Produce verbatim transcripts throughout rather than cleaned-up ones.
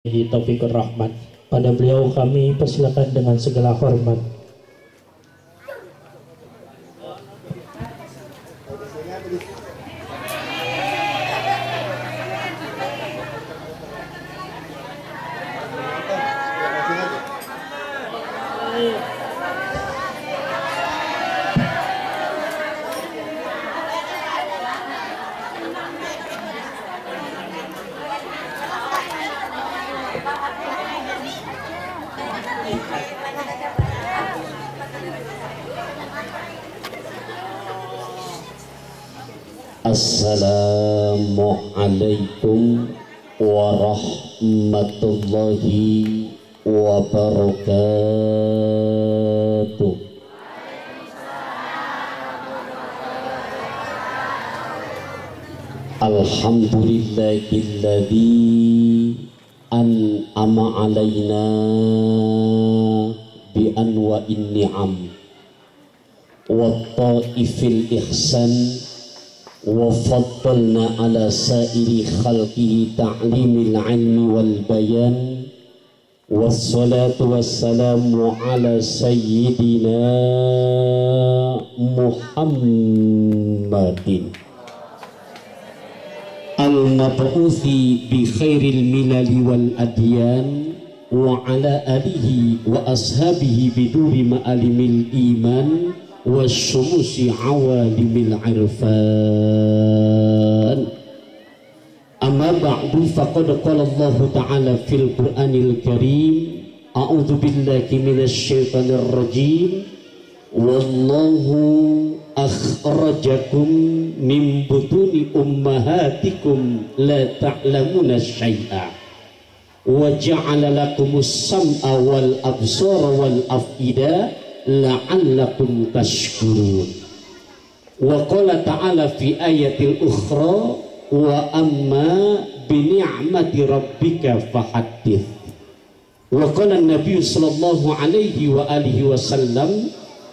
Taufikur Rahman. Pada beliau kami persilakan dengan segala hormat. Assalamualaikum warahmatullahi wabarakatuh. Alhamdulillahilladzi an'ama alaina bi anwa'in ni'am wa ta'ifil ihsan wa faddalna ala sa'iri khalqihi ta'limil ilmi wal bayan wassalatu wassalamu ala sayyidina Muhammadin al-mab'uthi bi khairil milali wal adyan wa ala alihi wa ashabihi biduri ma'alimil iman wasyumusi awalimil irfan. Amma ba'du, faqad qala Allah ta'ala fil Qur'anil Karim, a'udzu billahi minasy syaithanir rajim, wallahu akhrajakum min butuni ummahatikum la ta'lamuna syai'a wa ja'ala lakumus sam'a wal absara wal af'ida la'allakum tashkurun. Wa qala ta'ala fi ayatil ukhra wa amma bi ni'mati rabbika fahaddits. Wa qala an-nabiy sallallahu alaihi wa alihi wasallam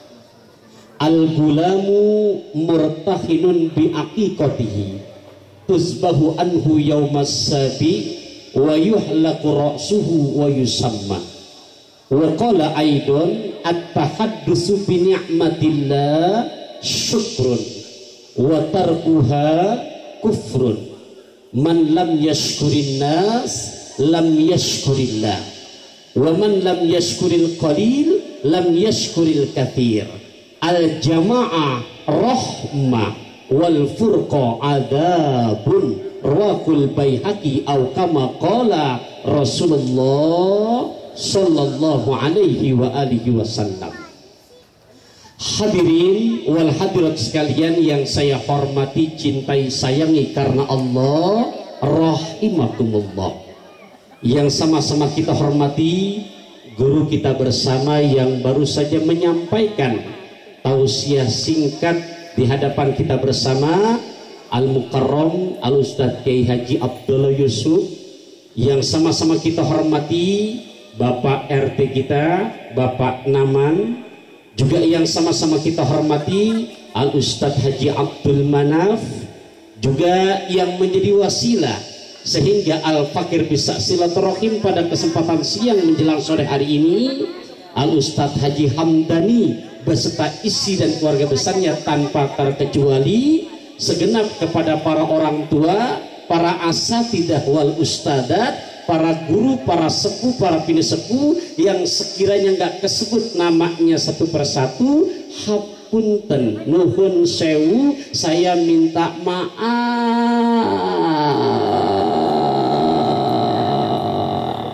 al-gulamu murtahinun bi aqiqatihi tuzbahu anhu yaumas sabi wa yuhlaqu ra'suhu wa yusamma. Wa qala aidon at-tahaddusu bi ni'matillah syukrun wa tarkuha kufrun. Man lam yashkurin nas lam yashkurillah wa man lam yashkuril qalil lam yashkuril kathir. Al jama'ah rahmah wal furqa adabun. Rawahul Baihaqi au kama qala Rasulullah sallallahu alaihi wa alihi wasallam. Hadirin wal hadirat sekalian yang saya hormati, cintai, sayangi karena Allah, rahimakumullah. Yang sama-sama kita hormati guru kita bersama yang baru saja menyampaikan tausiah singkat di hadapan kita bersama, Al-Mukarram Al-Ustadz Kiai Haji Abdullah Yusuf. Yang sama-sama kita hormati Bapak R T kita, Bapak Naman. Juga yang sama-sama kita hormati Al-Ustadz Haji Abdul Manaf. Juga yang menjadi wasilah sehingga Al-Fakir bisa silaturahim pada kesempatan siang menjelang sore hari ini, Al-Ustadz Haji Hamdani beserta isi dan keluarga besarnya tanpa terkecuali. Segenap kepada para orang tua, para asatidah wal ustadat, para guru, para sepuh, para bini sepuh yang sekiranya nggak kesebut namanya satu persatu, hapunten, nuhun sewu, saya minta maaf.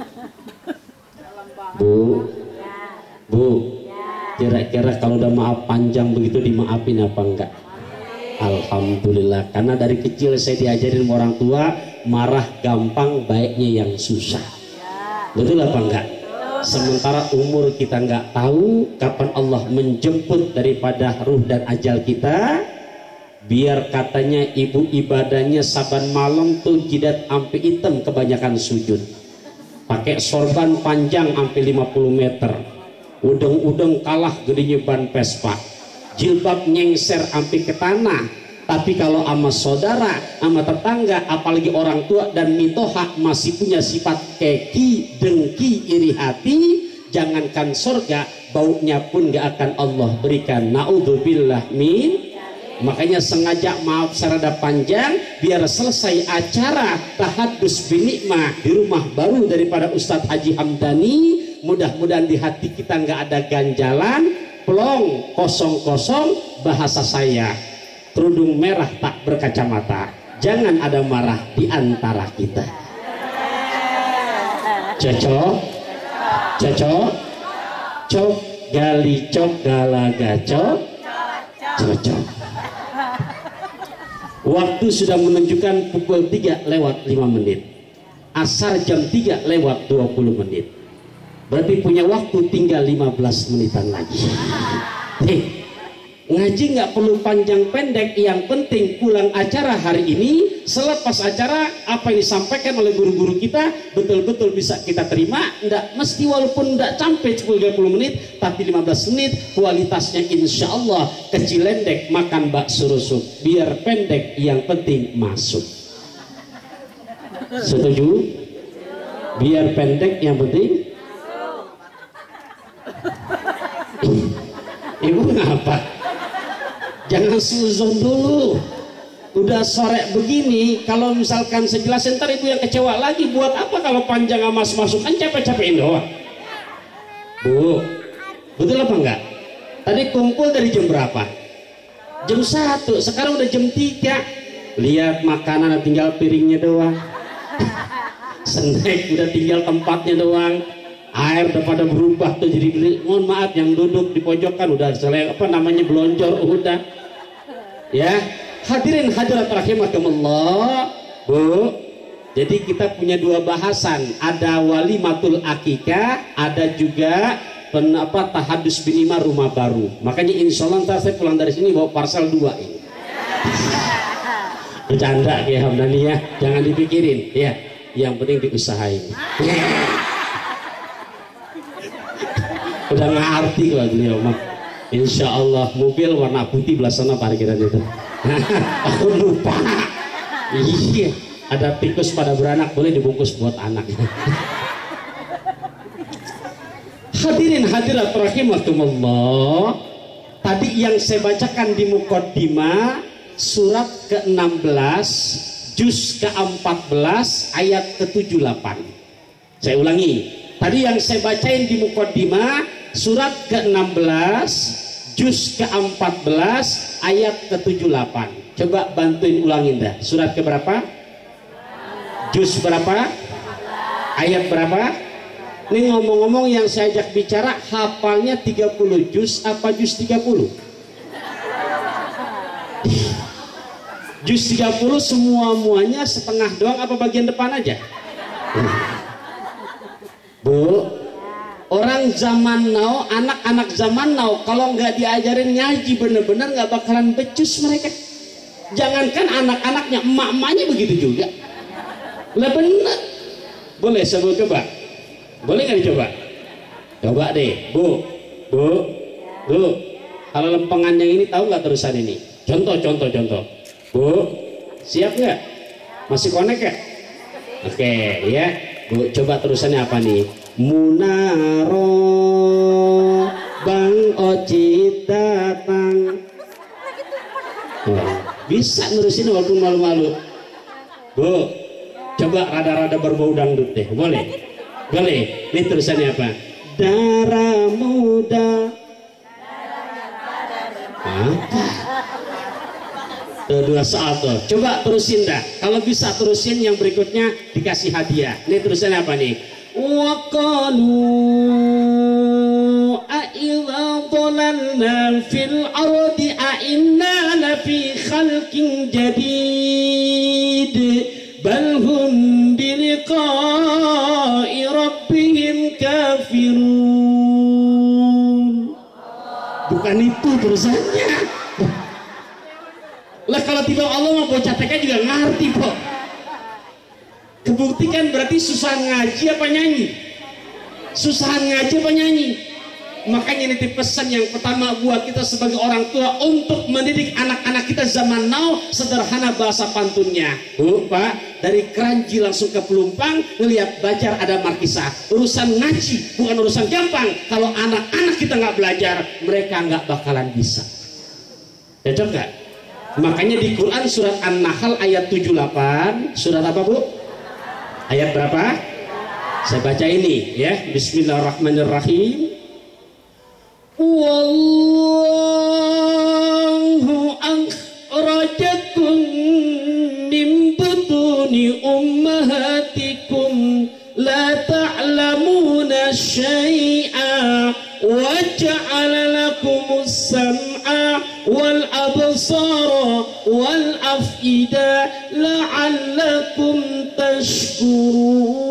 Bu, Bu, kira-kira kalau udah maaf panjang begitu dimaafin apa enggak? Alhamdulillah, karena dari kecil saya diajarin sama orang tua, marah gampang, baiknya yang susah. Betul apa enggak? Sementara umur kita enggak tahu kapan Allah menjemput daripada ruh dan ajal kita. Biar katanya ibu ibadahnya saban malam tuh jidat ampe hitam kebanyakan sujud, pakai sorban panjang ampe lima puluh meter, udeng-udeng kalah gedenya ban Vespa, jilbab nyengser ampe ke tanah, Tapi kalau sama saudara, sama tetangga, apalagi orang tua dan mitoha masih punya sifat keki, dengki, iri hati, jangankan surga, baunya pun gak akan Allah berikan. Naudzubillah min. Makanya sengaja maaf serada panjang biar selesai acara tahadus binikmah di rumah baru daripada Ustadz Haji Hamdani. Mudah-mudahan di hati kita nggak ada ganjalan, plong, kosong-kosong. Bahasa saya, kerudung merah tak berkacamata, jangan ada marah di antara kita. Cocok, cocok, cok gali cok galaga cok, cocok. Waktu sudah menunjukkan pukul tiga lewat lima menit. Asar jam tiga lewat dua puluh menit. Berarti punya waktu tinggal lima belas menitan lagi. Hei, ngaji nggak perlu panjang pendek, yang penting pulang acara hari ini, selepas acara apa yang disampaikan oleh guru-guru kita betul-betul bisa kita terima. Nggak mesti walaupun nggak sampai sepuluh tiga puluh menit, tapi lima belas menit kualitasnya insya Allah kecil lendek makan bakso rusuk. Biar pendek, yang penting masuk. Setuju? Biar pendek, yang penting Ibu ngapa? Jangan suzon dulu. Udah sore begini, kalau misalkan sejelasin ntar ibu yang kecewa lagi. Buat apa kalau panjang amas masuk, kan capek-capekin doang. Bu, betul apa enggak? Tadi kumpul dari jam berapa? Jam satu, sekarang udah jam tiga. Lihat makanan tinggal piringnya doang. Snack udah tinggal tempatnya doang. Air udah pada berubah tuh jadi, mohon maaf yang duduk di pojokan udah selesai apa namanya belonjor udah. Ya, hadirin hadirat rahimakumullah. Bu, jadi kita punya dua bahasan, ada walimatul akikah, ada juga penapa tahadus binima rumah baru. Makanya insya Allah ntar saya pulang dari sini bawa parcel dua ini. Bercanda ya Hamdani ya, jangan dipikirin ya, yang penting diusahain. Udah ngerti kalau beliau mah. Insya Allah mobil warna putih belah sana parkiran itu. Aku lupa. Iya, ada tikus pada beranak, boleh dibungkus buat anak. Hadirin hadirat rahimakumullah. Tadi yang saya bacakan di muqaddimah surat ke enam belas juz ke empat belas ayat ke tujuh puluh delapan. Saya ulangi. Tadi yang saya bacain di muqaddimah surat ke enam belas juz ke empat belas ayat ke tujuh puluh delapan. Coba bantuin ulangin dah. Surat ke berapa? Juz berapa? Ayat berapa? Ini ngomong-ngomong yang saya ajak bicara hafalnya tiga puluh juz apa juz tiga puluh? Juz tiga puluh semua-muanya setengah doang apa bagian depan aja? Bu, orang zaman now, anak-anak zaman now kalau nggak diajarin ngaji bener-bener nggak bakalan becus mereka. Jangankan anak-anaknya, emak-emaknya begitu juga. Lah bener. Boleh saya coba? Boleh nggak dicoba? Coba deh, Bu, Bu, Bu. Kalau lempengan yang ini tahu nggak terusan ini? Contoh, contoh, contoh. Bu, siap nggak? Masih connect ya? Oke, ya. Bu, coba terusannya apa nih? Munaro Bang Oci datang. Oh, bisa nerusin walaupun malu-malu. Bu, coba rada-rada berbau dangdut deh, boleh? Boleh. Ini terusannya apa? Darah muda. Apa? Tuh, dua saat tuh. Coba terusin dah. Kalau bisa terusin yang berikutnya dikasih hadiah. Ini terusannya apa nih? Wa qalu a idza dhalalna fil ardi a inna lafi khalqin jadid bal hum bi liqa'i rabbihim kafirun. Bukan itu terusannya. Lah kalau tiba Allah mau bocah T K juga ngerti kok. Kebuktikan berarti susah ngaji apa nyanyi? Susah ngaji apa nyanyi? Makanya ini pesan yang pertama buat kita sebagai orang tua untuk mendidik anak-anak kita zaman now, sederhana bahasa pantunnya. Bu, Pak, dari Kranji langsung ke Pelumpang, ngelihat Bajar ada markisah. Urusan ngaji bukan urusan gampang. Kalau anak-anak kita nggak belajar, mereka nggak bakalan bisa. Cocok nggak? Makanya di Quran surat An-Nahl ayat tujuh puluh delapan, surat apa Bu? Ayat berapa? Saya baca ini ya. Bismillahirrahmanirrahim. Wallahu akhrajakum min butuni ummahatikum la ta'lamuna syai'a wa ja'ala lakumus sam'a wal absara wal af'ida la'allakum tashkurun.